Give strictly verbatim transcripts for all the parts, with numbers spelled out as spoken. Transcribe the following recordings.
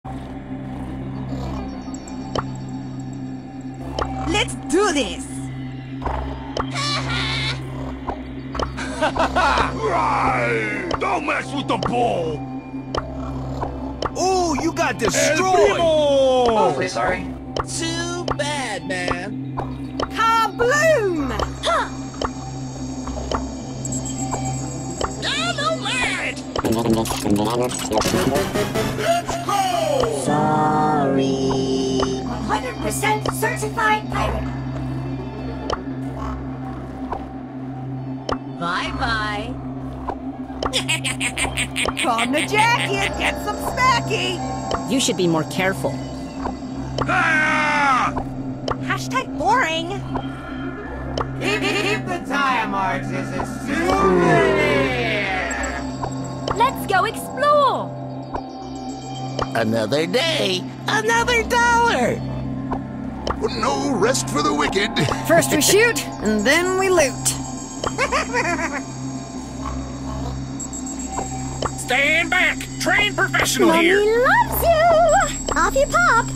Let's do this! Don't mess with the ball! Ooh, you got destroyed! Awfully sorry. Too bad, man. Kabloom! Huh. Dynamite! Let's go! Sorry. one hundred percent certified pirate. Bye-bye. From the jacket, get some snacky. You should be more careful. Ah! Hashtag boring. Keep, keep the tire marks as a souvenir. Let's go explore. Another day, another dollar. No rest for the wicked. First we shoot, and then we loot. Stand back! Trained professional Mommy here! loves you. Off you pop.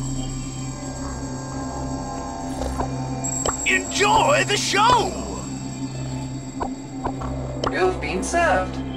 Enjoy the show! You've been served.